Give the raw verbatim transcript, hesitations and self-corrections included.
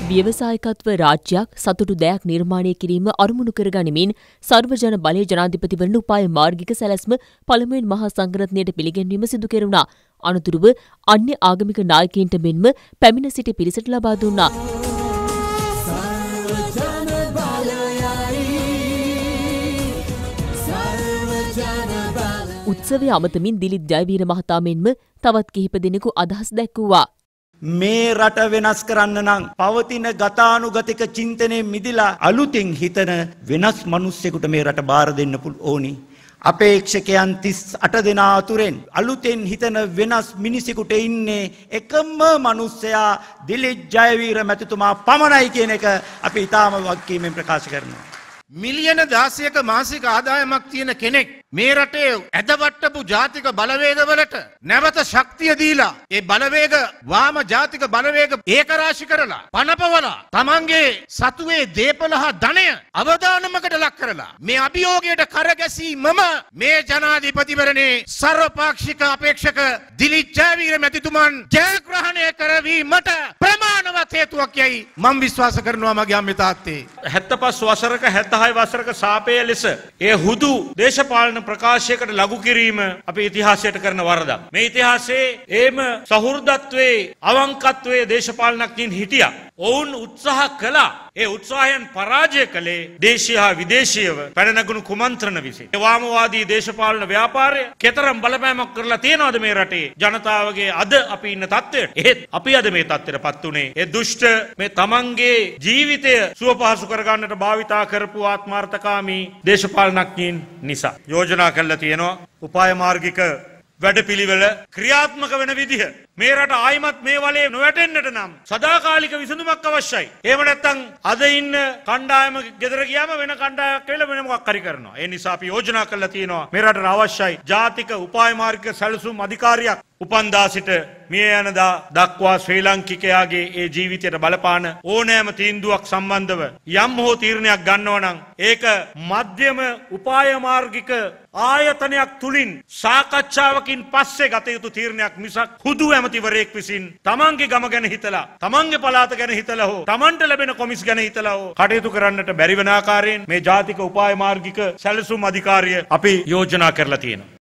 ව්‍යවසායකත්ව රාජ්‍යයක් සතුටු දෑයක් නිර්මාණය කිරීම අරමුණු කරගනිමින් සර්වජන බලය ජනාධිපතිවරණ උපාය මාර්ගික සැලැස්ම පළමුවෙන් මහා සංඝරත්නයට පිළිගැන්වීම සිදු කෙරුණා. අනතුරුව අන්‍ය ආගමික නායකයින්ට මෙන්ම පැමිණ සිටි පිරිසට ලබා දුන්නා. උත්සවය අමතමින් දිලිත් ජයවීර මහතා මෙන්ම තවත් කිහිප දෙනෙකු අදහස් දැක්වුවා. මේ රට වෙනස් කරන්න නම් පවතින ගතානුගතික චින්තනයේ මිදිලා අලුතින් හිතන වෙනස් මිනිස්සෙකුට මේ රට බාර දෙන්න ඕනි. අපේක්ෂකයන් තිස් අට දෙනා අතුරෙන් අලුතෙන් හිතන වෙනස් මිනිසෙකුට ඉන්නේ එකම මිනිසයා දිලිත් ජයවීර මැතිතුමා පමණයි කියන එක අපි ඊටාම වගකීමෙන් ප්‍රකාශ කරනවා. මිලියන දාසයක මාසික ආදායමක් තියෙන කෙනෙක් මේ රටේ ඇදවට්ටපු ජාතික බලවේගවලට නැවත ශක්තිය දීලා ඒ බලවේග වාම ජාතික බලවේග ඒකරාශි කරලා පනපවලා තමන්ගේ සතුවේ දේපල හා ධනය අවදානමකට ලක් කරලා මේ අභියෝගයට කරගැසීමම මේ ජනාධිපතිවරණේ සර්වපාක්ෂික අපේක්ෂක දිලිත් ජයවීර මැතිතුමන් ජයග්‍රහණය කරවීමට ප්‍රමාණවත් හේතුවක් යයි මම විශ්වාස කරනවා මගේ අම්මේ තාත්තේ. හැත්තෑපස් වසරක හැත්තෑහය වසරක සාපේය ලෙස ඒ හුදු දේශපාලන ප්‍රකාශයකට ලඝු කිරීම අපේ ඉතිහාසයට කරන වරදක්. මේ ඉතිහාසයේ ඒම සහෘදත්වයේ අවංකත්වයේ දේශපාලනඥයින් හිටියා. ඔවුන් උත්සාහ කළා. ඒ උත්සාහයන් පරාජය කළේ දේශීය හා විදේශීයව පැන නැගුණු කුමන්ත්‍රණ විසින්. ඒ වාමවාදී දේශපාලන ව්‍යාපාරය කෙතරම් බලපෑමක් කරලා තියෙනවද මේ රටේ ජනතාවගේ අද අපි ඉන්න තත්ත්වයට? ඒත් අපි අද මේ තත්ත්වයටපත් උනේ ඒ දුෂ්ට මේ තමන්ගේ ජීවිතය සුව පහසු කරගන්නට භාවිතා කරපු ආත්මార్థකාමී දේශපාලනඥයින් නිසා. යෝජනා කළා තියෙනවා උපාය මාර්ගික වැඩපිළිවෙල ක්‍රියාත්මක වෙන විදිහ මේ රට ආයිමත් මේ වලේ නොවැටෙන්නට නම් සදාකාලික විසඳුමක් අවශ්‍යයි. එහෙම නැත්නම් අද ඉන්න කණ්ඩායම ගෙදර ගියාම වෙන කණ්ඩායමක් කියලා වෙන මොකක් හරි කරනවා. ඒ නිසා අපි යෝජනා කළා තියෙනවා මේ රටට අවශ්‍යයි ජාතික උපාය මාර්ගික සැලසුම් අධිකාරියක් උපන්දා සිට මිය යන දා දක්වා ශ්‍රී ලාංකිකයාගේ ඒ ජීවිතයට බලපාන ඕනෑම තීන්දුවක් සම්බන්ධව යම් හෝ තීරණයක් ගන්නවා නම් ඒක මධ්‍යම උපාය මාර්ගික ආයතනයක් තුලින් සාකච්ඡාවකින් පස්සේ ගත යුතු තීරණයක් මිසක් හුදු ඇමතිවරයෙක් විසින් තමන්ගේ ගම ගැන හිතලා තමන්ගේ පළාත ගැන හිතලා හෝ තමන්ට ලැබෙන කොමිස් ගැන හිතලා හෝ කටයුතු කරන්නට බැරි වෙන ආකාරයෙන් මේ ජාතික උපාය මාර්ගික සැලසුම් අධිකාරිය අපි යෝජනා කරලා තියෙනවා.